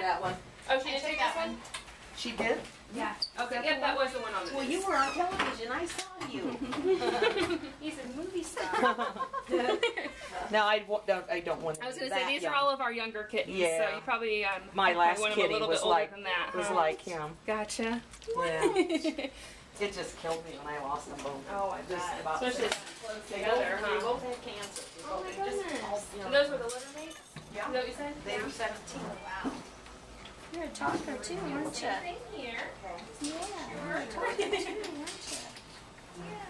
that one. Oh, she didn't take that one? She did? Yeah. Okay. Yep, that was the one on the Well, news. you were on television. I saw you. He's a movie star. No, I don't want to. I was going to say, these are all of our younger kittens, Yeah. so you probably my last want kitty a little was bit older like than that, was huh? like him. Gotcha. Yeah. It just killed me when I lost them both. Oh, I Just bet. about Especially close together, They huh? both had cancer. Oh my Just goodness. all, you know, And those were the litter mates? Yeah. Is that what you said? They were 17. Wow. You're a talker too, aren't you? Same here. Yeah, you're a talker too, aren't you? Yeah.